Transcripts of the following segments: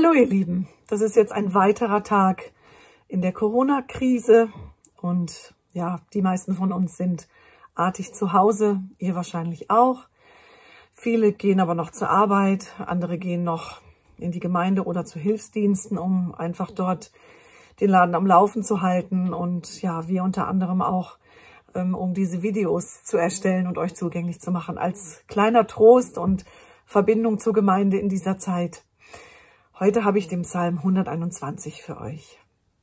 Hallo ihr Lieben, das ist jetzt ein weiterer Tag in der Corona-Krise und ja, die meisten von uns sind artig zu Hause, ihr wahrscheinlich auch. Viele gehen aber noch zur Arbeit, andere gehen noch in die Gemeinde oder zu Hilfsdiensten, um einfach dort den Laden am Laufen zu halten und ja, wir unter anderem auch, um diese Videos zu erstellen und euch zugänglich zu machen als kleiner Trost und Verbindung zur Gemeinde in dieser Zeit. Heute habe ich den Psalm 121 für euch.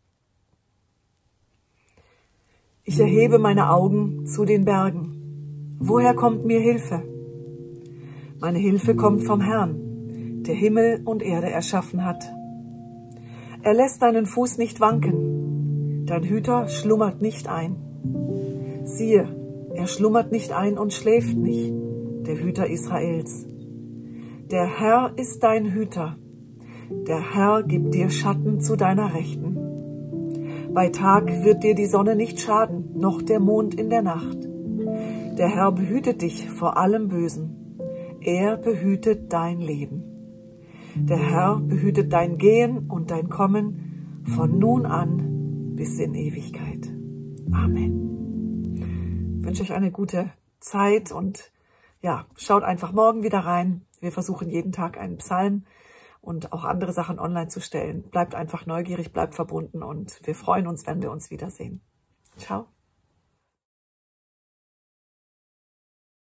Ich erhebe meine Augen zu den Bergen. Woher kommt mir Hilfe? Meine Hilfe kommt vom Herrn, der Himmel und Erde erschaffen hat. Er lässt deinen Fuß nicht wanken. Dein Hüter schlummert nicht ein. Siehe, er schlummert nicht ein und schläft nicht, der Hüter Israels. Der Herr ist dein Hüter. Der Herr gibt dir Schatten zu deiner Rechten. Bei Tag wird dir die Sonne nicht schaden, noch der Mond in der Nacht. Der Herr behütet dich vor allem Bösen. Er behütet dein Leben. Der Herr behütet dein Gehen und dein Kommen von nun an bis in Ewigkeit. Amen. Ich wünsche euch eine gute Zeit und ja, schaut einfach morgen wieder rein. Wir versuchen jeden Tag einen Psalm und auch andere Sachen online zu stellen. Bleibt einfach neugierig, bleibt verbunden und wir freuen uns, wenn wir uns wiedersehen. Ciao.